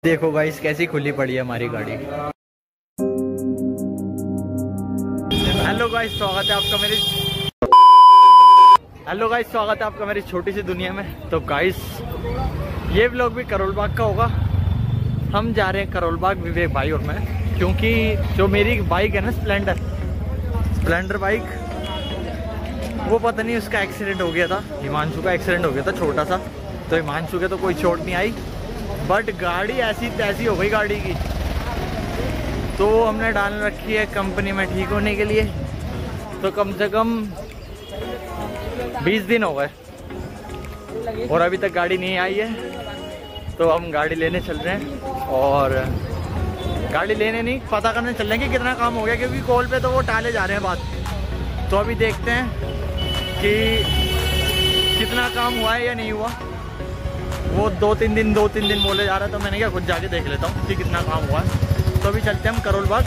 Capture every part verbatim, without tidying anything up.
देखो गाइस कैसी खुली पड़ी है हमारी गाड़ी। हेलो गाइस स्वागत है आपका मेरी हेलो गाइस स्वागत है आपका मेरी छोटी सी दुनिया में। तो गाइस ये व्लॉग भी करोल बाग का होगा। हम जा रहे हैं करोल बाग, विवेक भाई और मैं, क्योंकि जो मेरी बाइक है ना स्प्लेंडर स्प्लेंडर बाइक, वो पता नहीं उसका एक्सीडेंट हो गया था। हिमांशु का एक्सीडेंट हो गया था छोटा सा। तो हिमांशु के तो कोई चोट नहीं आई, बट गाड़ी ऐसी तैसी हो गई गाड़ी की। तो हमने डाल रखी है कंपनी में ठीक होने के लिए। तो कम से कम बीस दिन हो गए और अभी तक गाड़ी नहीं आई है। तो हम गाड़ी लेने चल रहे हैं, और गाड़ी लेने नहीं पता करने चल रहे हैं कि कितना काम हो गया, क्योंकि कॉल पे तो वो टाले जा रहे हैं बात। तो अभी देखते हैं कि कितना काम हुआ है या नहीं हुआ। वो दो तीन दिन दो तीन दिन बोले जा रहा है, तो मैंने क्या खुद जाके देख लेता हूँ कि कितना काम हुआ है। तो अभी चलते हैं हम करोल बाग।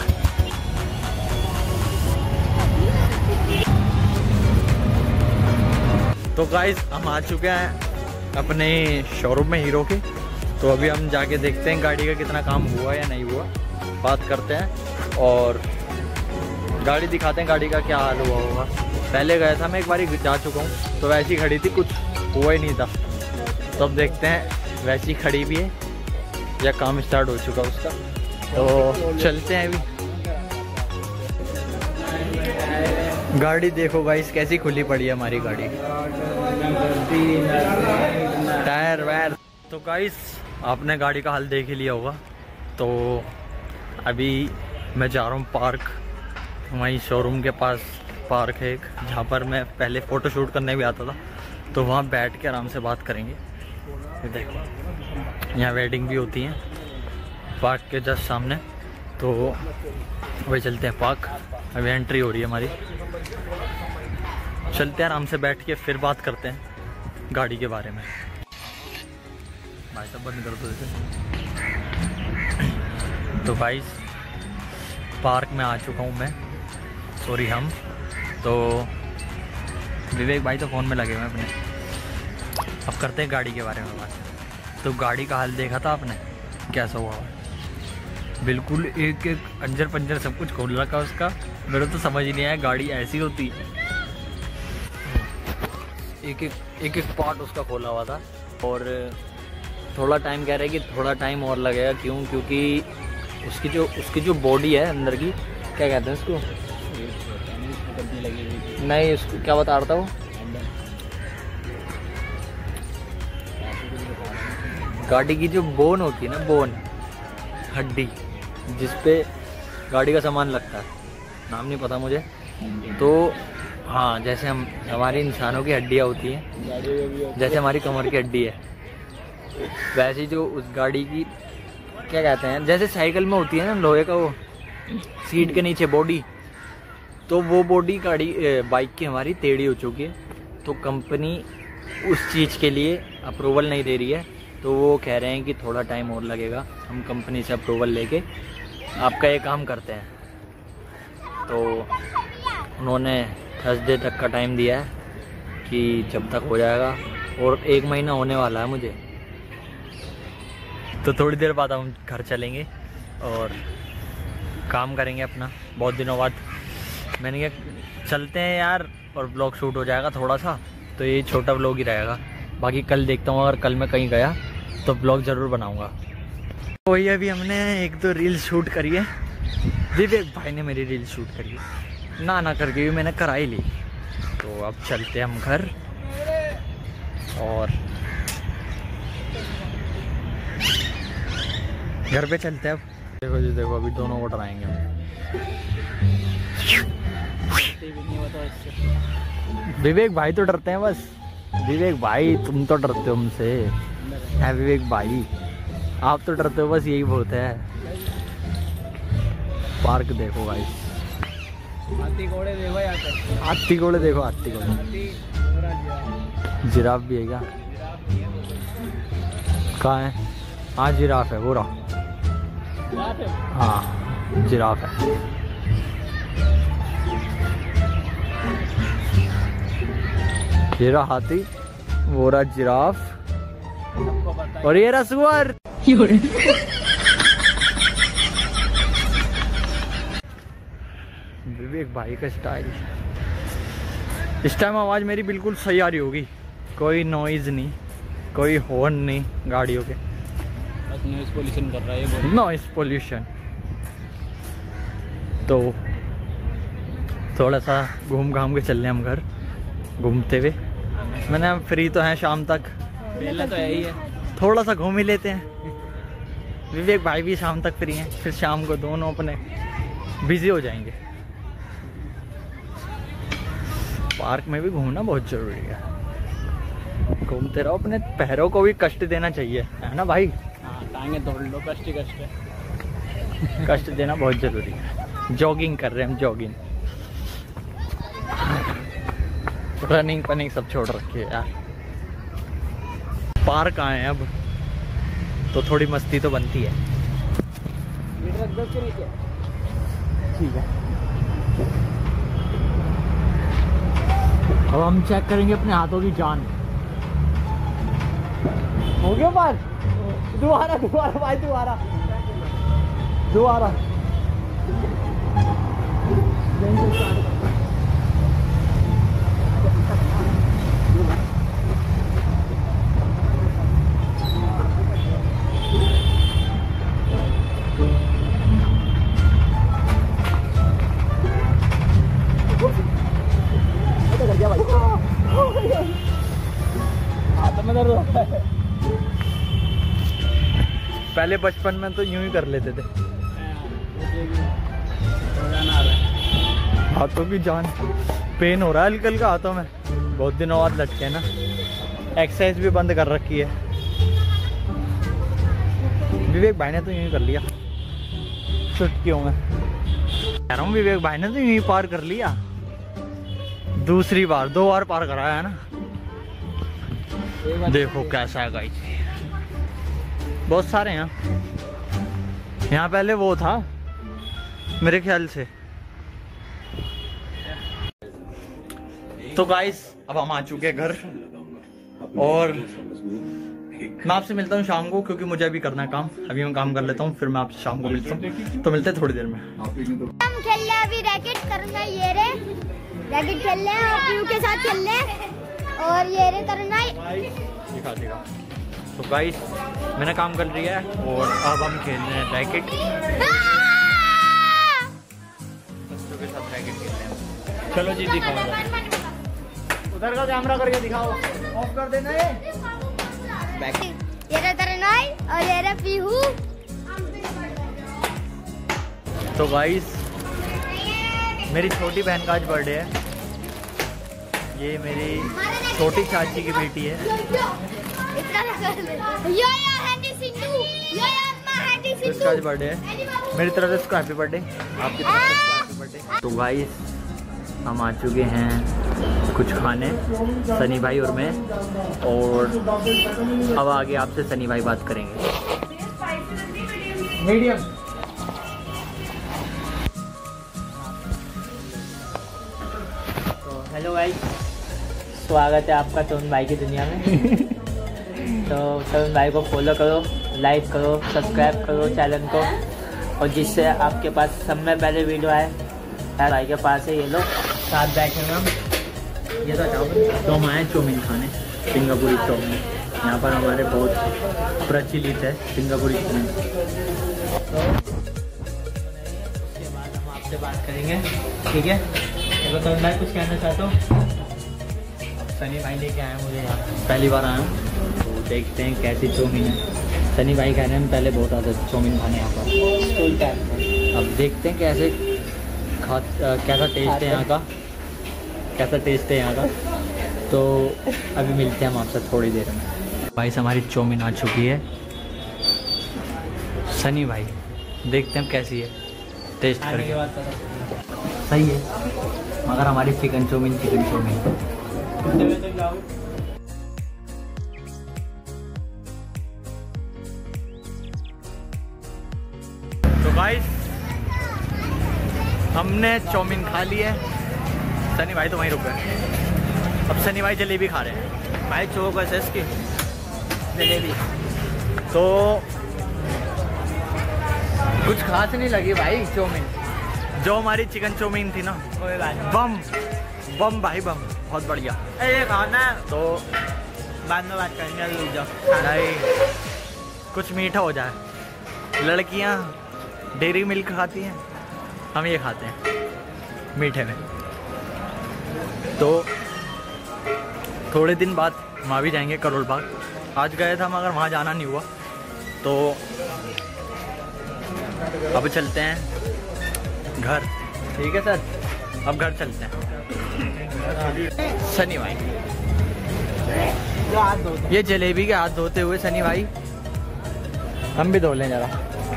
तो गाइस हम आ चुके हैं अपने शोरूम में हीरो के। तो अभी हम जाके देखते हैं गाड़ी का कितना काम हुआ या नहीं हुआ, बात करते हैं और गाड़ी दिखाते हैं गाड़ी का क्या हाल हुआ होगा। पहले गया था मैं एक बार जा चुका हूँ, तो वैसी खड़ी थी, कुछ हुआ ही नहीं था। तो अब देखते हैं वैसी खड़ी भी है या काम स्टार्ट हो चुका उसका। तो चलते हैं अभी। गाड़ी देखो गाइस कैसी खुली पड़ी है हमारी गाड़ी, टायर वायर। तो गाइस आपने गाड़ी का हाल देख ही लिया होगा। तो अभी मैं जा रहा हूँ पार्क, वहीं शोरूम के पास पार्क है एक, जहाँ पर मैं पहले फ़ोटो शूट करने भी आता था। तो वहाँ बैठ के आराम से बात करेंगे। देखो यहाँ वेडिंग भी होती है पार्क के जस्ट सामने। तो वही चलते हैं पार्क, अभी एंट्री हो रही है हमारी। चलते हैं आराम से बैठ के, फिर बात करते हैं गाड़ी के बारे में। भाई साहब बंद कर दो इसे। तो भाई पार्क में आ चुका हूँ मैं, सॉरी हम। तो विवेक भाई तो फ़ोन में लगे हुए हैं अपने। अब करते हैं गाड़ी के बारे में बात। तो गाड़ी का हाल देखा था आपने कैसा हुआ, बिल्कुल एक एक अंजर पंजर सब कुछ खोल रखा उसका। मेरे तो समझ ही नहीं आया गाड़ी ऐसी होती। एक एक एक एक पार्ट उसका खोला हुआ था। और थोड़ा टाइम कह रहे हैं कि थोड़ा टाइम और लगेगा। क्यों? क्योंकि उसकी जो उसकी जो बॉडी है अंदर की, क्या कहते हैं उसको, नहीं उसको क्या बता रहा था वो, गाड़ी की जो बोन होती है ना, बोन हड्डी जिसपे गाड़ी का सामान लगता है, नाम नहीं पता मुझे। तो हाँ, जैसे हम हमारी इंसानों की हड्डियाँ होती हैं, जैसे हमारी कमर की हड्डी है, वैसे जो उस गाड़ी की क्या कहते हैं, जैसे साइकिल में होती है ना लोहे का वो सीट के नीचे बॉडी, तो वो बॉडी गाड़ी बाइक की हमारी टेढ़ी हो चुकी है। तो कंपनी उस चीज़ के लिए अप्रूवल नहीं दे रही है। तो वो कह रहे हैं कि थोड़ा टाइम और लगेगा, हम कंपनी से अप्रूवल लेके आपका ये काम करते हैं। तो उन्होंने थर्सडे तक का टाइम दिया है कि जब तक हो जाएगा, और एक महीना होने वाला है मुझे। तो थोड़ी देर बाद हम घर चलेंगे और काम करेंगे अपना। बहुत दिनों बाद मैंने कहा चलते हैं यार, और ब्लॉग शूट हो जाएगा थोड़ा सा। तो ये छोटा ब्लॉग ही रहेगा। बाकी कल देखता हूँ, अगर कल मैं कहीं गया तो ब्लॉग ज़रूर बनाऊँगा। तो ये अभी हमने एक दो रील शूट करी है, विवेक भाई ने मेरी रील शूट करी है, ना ना करके भी मैंने करा ही ली। तो अब चलते हैं हम घर, और घर पे चलते हैं अब। देखो जी देखो, अभी दोनों को डराएंगे हम। विवेक भाई तो डरते हैं बस। विवेक भाई तुम तो डरते हो हमसे, है विवेक भाई आप तो डरते हो बस, यही बहुत है। पार्क देखो भाई, हाथी घोड़े देखो यहाँ पे, हाथी घोड़े देखो, हाथी घोड़े, जिराफ भी है क्या? कहाँ है? हाँ जिराफ है, वो रहा, हाँ जिराफ है। ये रहा हाथी, वो रहा जिराफ, और ये रहा सुअर। विवेक भाई का स्टाइल। इस टाइम आवाज़ मेरी बिल्कुल सही आ रही होगी, कोई नॉइज़ नहीं, कोई हॉर्न नहीं गाड़ियों के, बस नॉइस पोल्यूशन कर रहा है, नॉइस पोल्यूशन। तो थोड़ा सा घूम घाम के चल रहे हम घर, घूमते हुए। मैंने हम फ्री तो हैं शाम तक, मेला तो यही है, थोड़ा सा घूम ही लेते हैं। विवेक भाई भी शाम तक फ्री हैं, फिर शाम को दोनों अपने बिजी हो जाएंगे। पार्क में भी घूमना बहुत जरूरी है, घूमते रहो, अपने पैरों को भी कष्ट देना चाहिए, है ना भाई? हाँ टांगे तोड़ लो, कष्ट ही कष्ट है। कष्ट देना बहुत जरूरी है। जॉगिंग कर रहे हैं हम, जॉगिंग, रनिंग पनिंग सब छोड़ रखी है यार। पार्क आए हैं अब तो थोड़ी मस्ती तो बनती है। मीटर दस के नीचे ठीक है, अब हम चेक करेंगे अपने हाथों की जान। हो गया पार? दोबारा दोबारा भाई, दोबारा दोबारा हाथ में दर्द होता है। पहले बचपन में तो यूं ही कर लेते थे। हाथों की जान, पेन हो रहा है हल्का हल्का हाथों में, बहुत दिनों बाद लटके ना। एक्सरसाइज भी बंद कर रखी है। विवेक भाई ने तो यूं ही कर लिया चुटकियों में। कह रहा हूँ विवेक भाई ने तो यूं ही पार कर लिया, दूसरी बार, दो बार पार कराया है ना। देखो कैसा है गाइस, बहुत सारे हैं यहाँ। पहले वो था मेरे ख्याल से। तो गाइस अब हम आ चुके हैं घर, और मैं आपसे मिलता हूँ शाम को, क्योंकि मुझे अभी करना है काम। अभी मैं काम कर लेता हूँ, फिर मैं आपसे शाम को मिलता हूँ। तो मिलते हैं थोड़ी देर में। हम खेल रहे हैं अभी, रैकेट करना है, ये रे रैकेट खेल रहे हैं, पीयू के साथ खेल रहे हैं, और ये रे करना है। दिखा दिखा तो गाइस मैंने काम कर लिया है, और अब हम खेल रहे हैं रैकेट, बच्चों के साथ रैकेट खेल रहे हैं। चलो जी दिखाओ, उधर का कैमरा करके दिखाओ, ऑफ कर देना है। ये रे करना है, और ये रे पीहू। तो गाइस मेरी छोटी बहन का आज बर्थडे है। ये मेरी छोटी चाची की बेटी है। यो यो हैंडी सिंधु, यो यो अम्मा हैंडी तो इसका सिंधु। आज बर्थडे है, मेरी तरफ से इसको हैप्पी बर्थडे, आपकी तरफ से इसको हैप्पी बर्थडे। तो गाइस हम आ चुके हैं कुछ खाने, सनी भाई और मैं, और अब आगे आपसे सनी भाई बात करेंगे। मीडियम। तो हेलो भाई, स्वागत है आपका तरुण भाई की दुनिया में। तो तरुण भाई को फॉलो करो, लाइक करो, सब्सक्राइब करो चैनल को, और जिससे आपके पास सब में पहले वीडियो आए। भाई के पास है, ये लोग साथ बैठे हुए हम। ये तो चाउमीन, तो हम आए चाउमीन खाने, सिंगापुरी चाउमीन। यहाँ पर हमारे बहुत प्रचलित है सिंगापुरी चाउमीन। तो उसके बाद हम आपसे बात करेंगे, ठीक है? तो तरुण भाई कुछ कहना चाहते हो? सनी भाई लेके आए मुझे यहाँ, पहली बार आया हूँ, तो देखते हैं कैसी चाउमीन है। सनी भाई कह रहे हैं पहले बहुत आते चाउमीन खाने यहाँ पर, अब देखते हैं कैसे खा कैसा टेस्ट है यहाँ का, कैसा टेस्ट है यहाँ का। तो अभी मिलते हैं हम आपसे थोड़ी देर में। भाई से हमारी चाउमीन आ चुकी है। सनी भाई देखते हैं कैसी है, टेस्ट करके। सही है, मगर हमारी चिकन चाउमीन चिकन चाउमीन तो गाइस हमने चाउमीन खा ली है। सनी भाई तो वहीं रुक गए, अब सनी भाई जलेबी खा रहे हैं। भाई चौक है इसकी जलेबी, तो कुछ खास नहीं लगी भाई चाउमीन। जो हमारी चिकन चाउमीन थी ना, कोई बात नहीं। बम बम भाई बम, बहुत बढ़िया। अरे खाना तो बाद में बात करेंगे, अभी रुक जाओ। नहीं, कुछ मीठा हो जाए। लड़कियां डेयरी मिल्क खाती हैं, हम ये खाते हैं मीठे में। तो थोड़े दिन बाद वहाँ भी जाएंगे करोल बाग। आज गए था मगर वहाँ जाना नहीं हुआ, तो अब चलते हैं घर। ठीक है सर, अब घर चलते हैं। सनी भाई, जो हाथ धोते ये जलेबी के हाथ धोते हुए सनी भाई, हम भी धो लें जरा।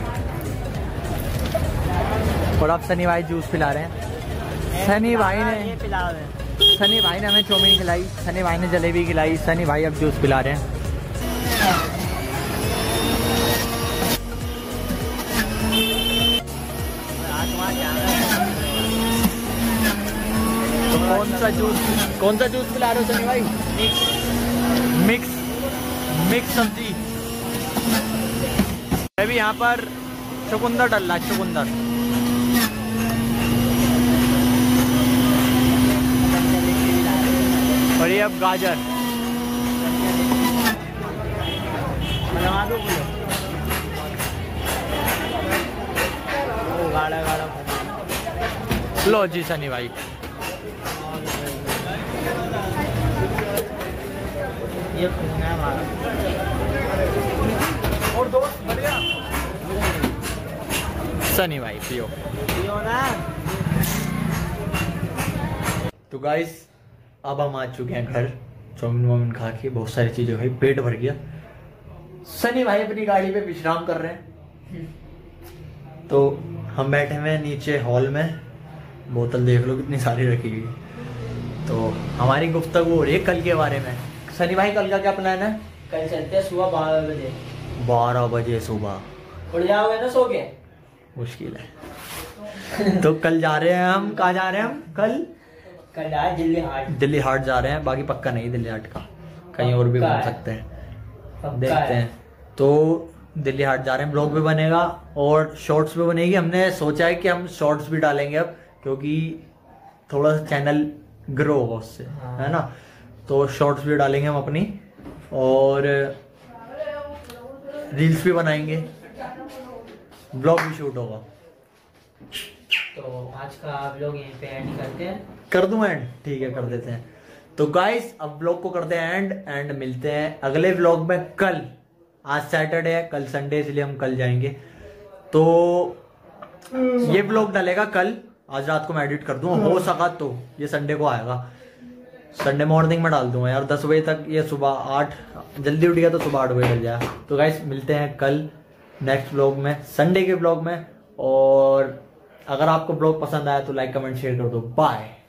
और अब सनी भाई जूस पिला रहे हैं। सनी भाई ये ने पिला रहे हैं। सनी भाई ने हमें चाउमीन खिलाई, सनी भाई ने जलेबी खिलाई, सनी भाई अब जूस पिला रहे हैं। हाथ वहाँ जा रहा है। तो कौन सा जूस कौन सा जूस पिला रहे हो सनी भाई? मिक्स मिक्स सब्जी। अभी यहाँ पर चुकंदर डल रहा है, चुकंदर। और ये अब गाजर। बनवा दो बोलो। ओ गाढ़ा गाढ़ा। लो जी सनी भाई, ये खून है हमारा। और दोस्त बढ़िया। सनी भाई पियो। पियो ना। तो गाइस अब हम आ चुके हैं घर। चाउमीन वाउमीन खा के बहुत सारी चीजें खाई, पेट भर गया। सनी भाई अपनी गाड़ी पे विश्राम कर रहे हैं, तो हम बैठे हुए हैं नीचे हॉल में। बोतल देख लो कितनी सारी रखी हुई। तो हमारी गुफ्तगू हो रही है कल के बारे में। सनी भाई कल का क्या प्लान है? कल चलते हैं सुबह बारह बजे। बारह बजे सुबह उड़ जाओगे ना सो के? मुश्किल है। तो कल जा रहे हैं हम। कहाँ जा रहे हैं हम कल? कल आज दिल्ली हाट। दिल्ली हाट जा रहे हैं। बाकी पक्का नहीं दिल्ली हाट का, कहीं और भी पक्का घूम है। सकते हैं, पक्का देखते है। हैं। तो दिल्ली हाट जा रहे हैं, ब्लॉग भी बनेगा और शॉर्ट्स भी बनेगी। हमने सोचा है कि हम शॉर्ट्स भी डालेंगे अब, क्योंकि थोड़ा सा चैनल ग्रो होगा उससे, हाँ। है ना। तो शॉर्ट्स भी डालेंगे हम अपनी, और रील्स भी बनाएंगे, ब्लॉग भी शूट होगा। तो आज का व्लॉग यहीं पे एंड करते हैं। कर दूं एंड? ठीक है, कर देते हैं। तो गाइस अब व्लॉग को करते हैं एंड एंड मिलते हैं अगले व्लॉग में कल। आज सैटरडे है, कल संडे, इसलिए हम कल जाएंगे। तो ये व्लॉग डलेगा कल। आज रात को मैं एडिट कर दूंगा, हो सका तो ये संडे को आएगा। संडे मॉर्निंग में डाल दूंगा यार, दस बजे तक। ये सुबह आठ, जल्दी उठ गया तो सुबह आठ बजे डल जाए। तो गाइस मिलते हैं कल नेक्स्ट व्लॉग में, संडे के व्लॉग में। और अगर आपको ब्लॉग पसंद आया तो लाइक कमेंट शेयर कर दो। बाय।